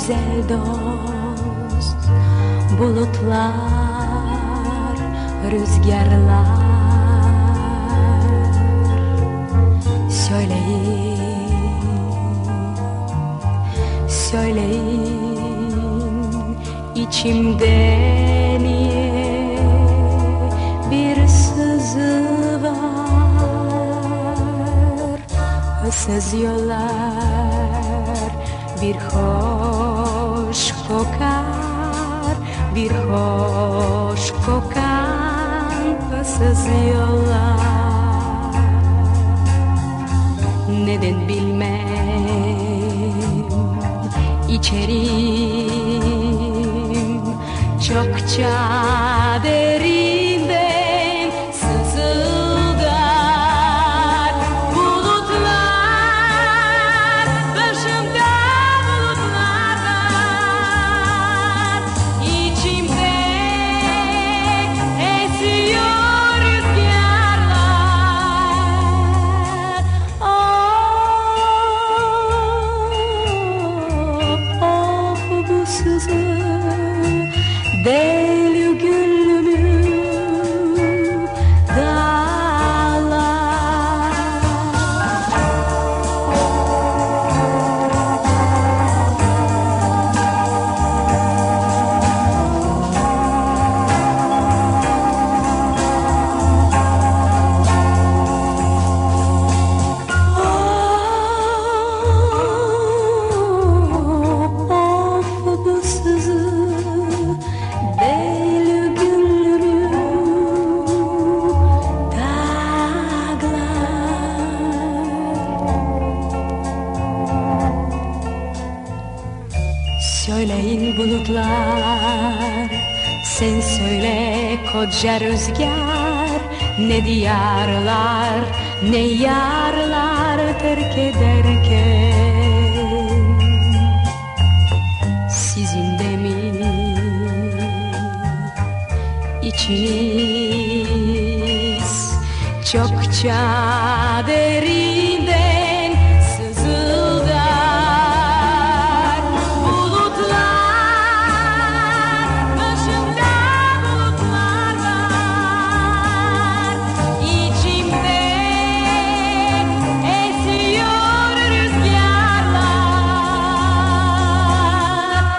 güzel dost. Bulutlar, rüzgarlar, söyleyin, söyleyin, içimde niye bir sızı var. Issız yollar bir hoş kokar, bir hoş kokan ıssız yollar. Neden bilmem, içerim çokça derinden sızıldar. Bulutlar, başımda bulutlar var. İçimde esiyor rüzgarlar. Of bu sızı deli gülümü dağlar. Of bu sızı deli gülümü dağlar. Söyleyin bulutlar, sen söyle koca rüzgar, ne diyarlar, ne yarlar terk ederken. Sizin de mi içiniz çokça derinden sızıldar? Bulutlar, başımda bulutlar var. İçimde esiyor rüzgarlar.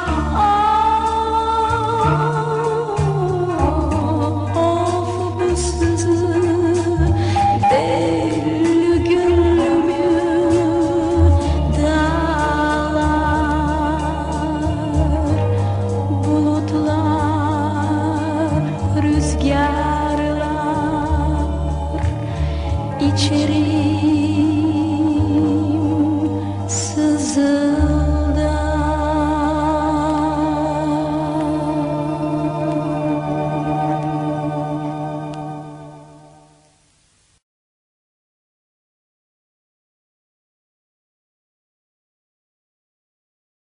Of bu sızı deli gülümü dağlar. Bulutlar, rüzgarlar, içeri